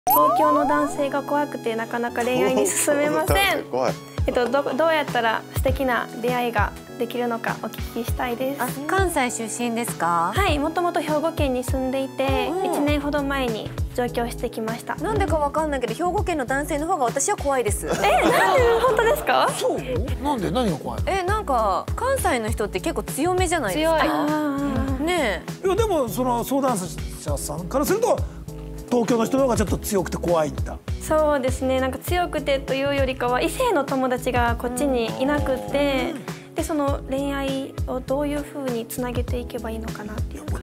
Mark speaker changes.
Speaker 1: 東京の男性が怖くてなかなか恋愛に進めません。どうやったら素敵な出会いができるのかお聞きしたいです。
Speaker 2: 関西出身ですか？
Speaker 1: はい、もともと兵庫県に住んでいて、1年ほど前に上京してきました。
Speaker 2: なんでかわかんないけど、兵庫県の男性の方が私は怖いです。
Speaker 1: なんで本当ですか？
Speaker 3: そう？なんで何が怖い？
Speaker 2: なんか関西の人って結構強めじゃないですか。ね
Speaker 3: え。いやでもその相談者さんからすると東京の人の方がちょっと強くて怖いんだ。
Speaker 1: そうですね。なんか強くてというよりかは異性の友達がこっちにいなくて、でその恋愛をどういう風につなげていけばいいのかなっていう。